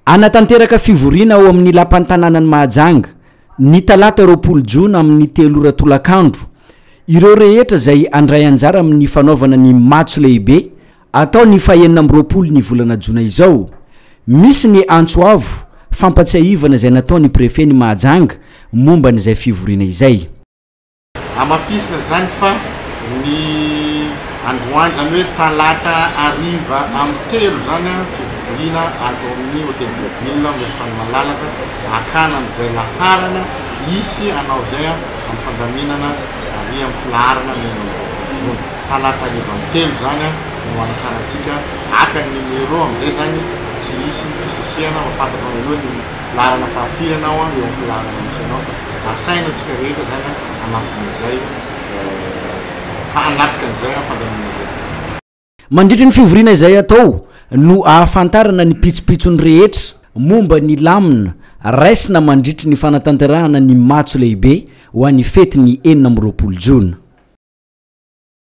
anatanteraka fivoriana ao amin'ny lampantanànany Mahajanga ny talata 20 Jona amin'ny 3 ora tolakandro. Ireo rehetra zay andray anjara amin'ny fanaovana ny matso lehibe atao ny fahenina amby 20 ny volana Jona izao. Misy ny antsoavo fampatsiahivana zay nataony prefet ny Mahajanga momba n'izay fivoriana izay. Amafisina zany fa ny androany zany hoe talata ariva amtelo zany fivoriana atao amin'ny hôtel de ville amin'ny malalaka akana am'izay laharana isy anao zay amin'ny fandaminana ary amin'ny filaharana ny Jona. Talata ariva amtelo zany no anasanantsika aka ny numero am'izay zany tsy isy ny fisisiana mafataka hoe ny laharana fahafiranao eo amin'ny filaharana misy anao asaina tsika rehetra zany anatin'izay fa anatika an'izay fandaminana zay. Mandritra ny fivoriana izay atao no ahafantarana ny pitsopitsony rehetra momba ny lamina raisina mandritra ny fanatanterahana ny matso lehibe ho an'ny fety ny 4 Jona.